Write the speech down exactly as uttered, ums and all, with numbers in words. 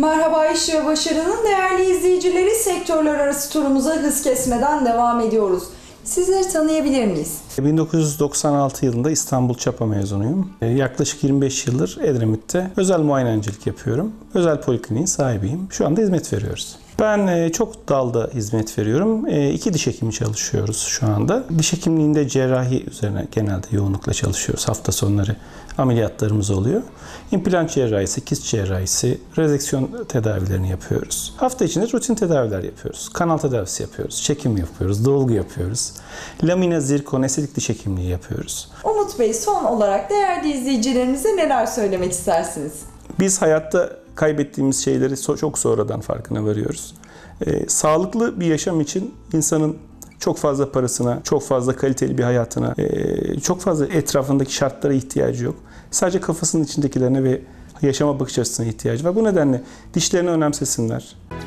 Merhaba İş ve Başarı'nın değerli izleyicileri, sektörler arası turumuza hız kesmeden devam ediyoruz. Sizleri tanıyabilir miyiz? bin dokuz yüz doksan altı yılında İstanbul Çapa mezunuyum. Yaklaşık yirmi beş yıldır Edremit'te özel muayenencilik yapıyorum. Özel polikliniğin sahibiyim. Şu anda hizmet veriyoruz. Ben çok dalda hizmet veriyorum. İki diş hekimi çalışıyoruz şu anda. Diş hekimliğinde cerrahi üzerine genelde yoğunlukla çalışıyoruz. Hafta sonları ameliyatlarımız oluyor. İmplant cerrahisi, kist cerrahisi, rezeksiyon tedavilerini yapıyoruz. Hafta içinde rutin tedaviler yapıyoruz. Kanal tedavisi yapıyoruz, çekim yapıyoruz, dolgu yapıyoruz. Lamina, zirkon, estetik diş hekimliği yapıyoruz. Umut Bey, son olarak değerli izleyicilerimize neler söylemek istersiniz? Biz hayatta kaybettiğimiz şeyleri çok sonradan farkına varıyoruz. Ee, sağlıklı bir yaşam için insanın çok fazla parasına, çok fazla kaliteli bir hayatına, e, çok fazla etrafındaki şartlara ihtiyacı yok. Sadece kafasının içindekilerine ve yaşama bakış açısına ihtiyacı var. Bu nedenle dişlerini önemsesinler.